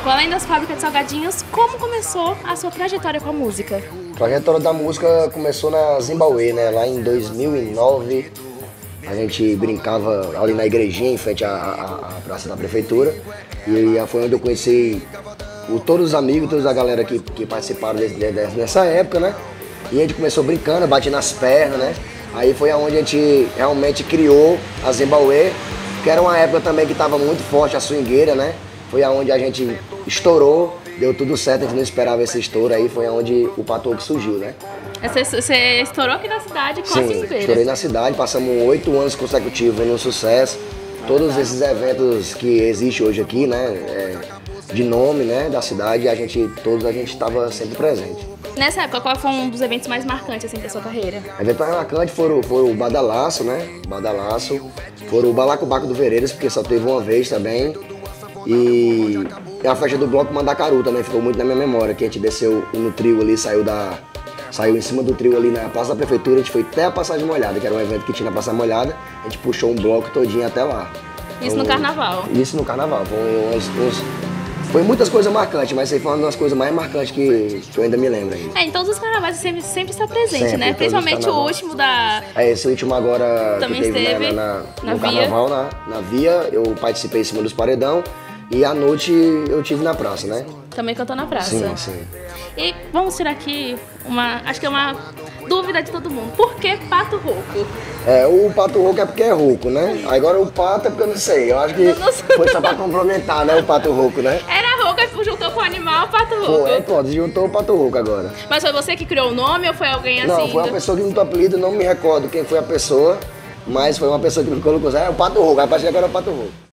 além das fábricas de salgadinhos, como começou a sua trajetória com a música? A trajetória da música começou na Zimbauê, né? Lá em 2009, a gente brincava ali na igrejinha, em frente à praça da prefeitura. E foi onde eu conheci todos os amigos, toda a galera que participaram nessa época, né? E a gente começou brincando, bate nas pernas, né? Aí foi onde a gente realmente criou a Zimbauê, que era uma época também que estava muito forte a swingueira, né? Foi aonde a gente estourou, deu tudo certo, a gente não esperava esse estouro, aí foi aonde o Pato Rouco surgiu, né? Você estourou aqui na cidade com a swingueira? Sim, estourei na cidade, passamos 8 anos consecutivos no sucesso. Todos esses eventos que existem hoje aqui, né, de nome, né, da cidade, todos a gente estava sempre presente. Nessa época, qual foi um dos eventos mais marcantes assim da sua carreira? Eventos mais marcantes foram o Badalaço, né? Badalaço, foram o Balacobaco do Vereiras, porque só teve uma vez também. E a festa do Bloco Mandacaru também ficou muito na minha memória, que a gente desceu no trio ali, saiu em cima do trio ali na Praça da Prefeitura, a gente foi até a Passagem Molhada, que era um evento que tinha na Passagem Molhada, a gente puxou um bloco todinho até lá. Isso no carnaval? Isso no carnaval, foi muitas coisas marcantes, mas isso aí foi uma das coisas mais marcantes que eu ainda me lembro ainda. Em todos os carnavais você sempre está presente, sempre, né? Principalmente o último da... Esse último agora também que teve esteve no carnaval, na Via, eu participei em cima dos paredão e à noite eu tive na praça, né? Também cantou na praça? Sim, sim. E vamos tirar aqui acho que é uma dúvida de todo mundo. Por que Pato Rouco? O Pato Rouco é porque é rouco, né? Agora o Pato é porque eu não sei. Eu acho que foi só pra complementar, né? O Pato Rouco, né? Era rouco e juntou com o animal Pato Rouco. Pronto, juntou o Pato Rouco agora. Mas foi você que criou o nome ou foi alguém assim? Não, foi uma pessoa que me deu apelido, não me recordo quem foi a pessoa, mas foi uma pessoa que me colocou, o Pato Rouco, a partir de agora é o Pato Rouco.